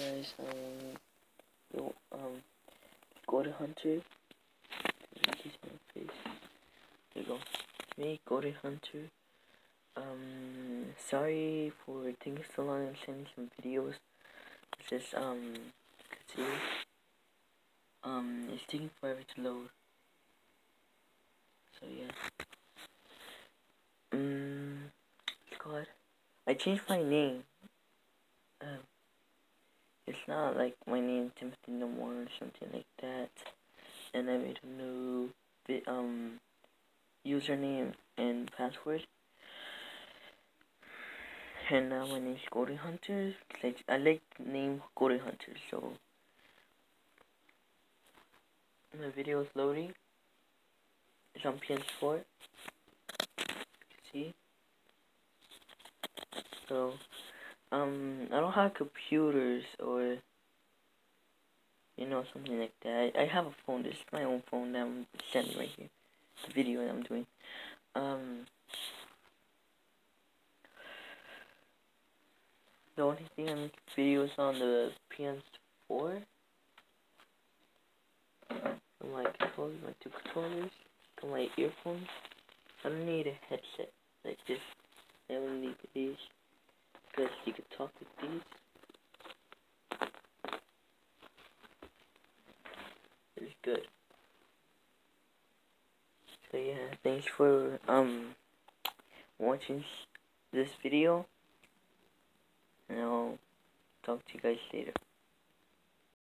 guys, Gold Hunter. There you go. It's me, Gold Hunter. Sorry for taking so long and sending some videos. It's just, you can see, it's taking forever to load. So yeah. God, I changed my name. It's not like my name Timothy no more or something like that. And I made a new username and password. And now my name's Golden Hunter. I like the name Golden Hunter, so the video is loading. It's on PS4. You can see. So I don't have computers or something like that. I have a phone. This is my own phone that I'm sending right here. The video that I'm doing. The only thing I make videos on the PS4. My controllers, my two controllers, and my earphones. I don't need a headset like this. I only need these because you can talk with these. It's good. So yeah, thanks for watching this video, and I'll talk to you guys later.